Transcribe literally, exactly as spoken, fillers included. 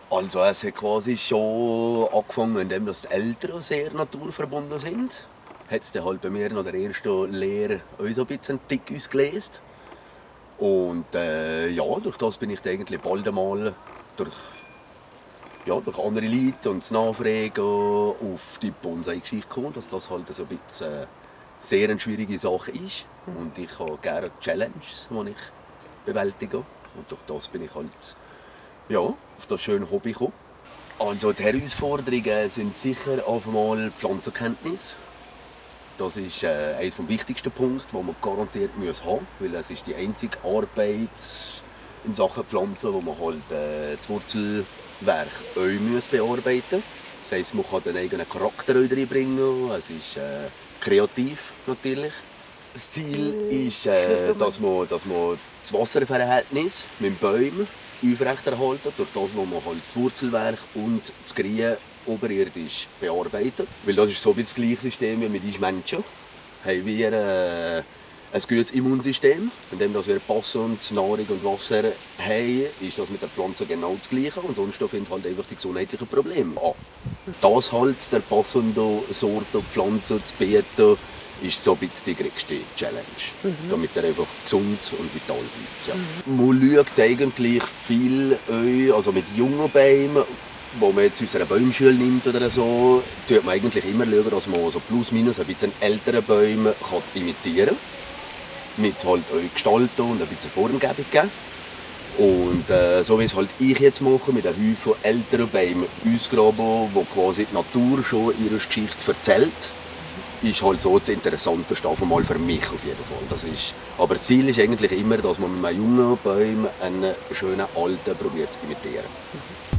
Also es hat quasi schon angefangen, indem die Eltern sehr naturverbunden sind. Hat es dann halt bei mir noch der erste Lehrer auch so ein bisschen dick ausgelesen. Und äh, ja, durch das bin ich dann eigentlich bald einmal durch, ja, durch andere Leute und das Nachfragen auf die Bonsai-Geschichte gekommen, dass das halt so ein bisschen äh, sehr eine schwierige Sache ist. Und ich habe gerne Challenges, die ich bewältige. Und durch das bin ich halt ja, auf das schöne Hobby gekommen. Also die Herausforderungen sind sicher auf einmal die Pflanzenkenntnis. Das ist äh, eines der wichtigsten Punkte, die man garantiert haben muss, weil es ist die einzige Arbeit in Sachen Pflanzen, wo man halt äh, das Wurzelwerk auch muss bearbeiten muss. Das heisst, man kann den eigenen Charakter reinbringen. Es ist äh, kreativ natürlich. Das Ziel ist, äh, dass, man, dass man das Wasserverhältnis mit den Bäumen aufrechterhalten, durch das, wo man halt das Wurzelwerk und das Grien oberirdisch bearbeitet. Weil das ist so wie das gleiche System wie mit uns Menschen. Haben wir äh, ein gutes Immunsystem, in dem wir passend Nahrung und Wasser haben, ist das mit den Pflanzen genau das Gleiche. Und sonst findet halt einfach die gesundheitlichen Probleme an. Das halt der passende Sorte Pflanzen zu bieten, ist so ein bisschen die größte Challenge, mhm. damit er einfach gesund und vital bleibt. Ja. Mhm. Man schaut eigentlich viel, also mit jungen Bäumen, wo man jetzt unsere Baumschule nimmt oder so, tut man eigentlich immer schauen, dass man so plus minus ein bisschen ältere Bäume kann imitieren kann. Mit halt auch Gestaltung und ein bisschen Formgebung geben. Und äh, so wie es halt ich jetzt mache, mit einem Haufen älteren Bäumen ausgraben, wo quasi die Natur schon ihre Geschichte erzählt, ist halt so das Interessanteste einmal für mich auf jeden Fall. Das ist, aber das Ziel ist eigentlich immer, dass man mit einem jungen Baum einen schönen alten probiert zu imitieren.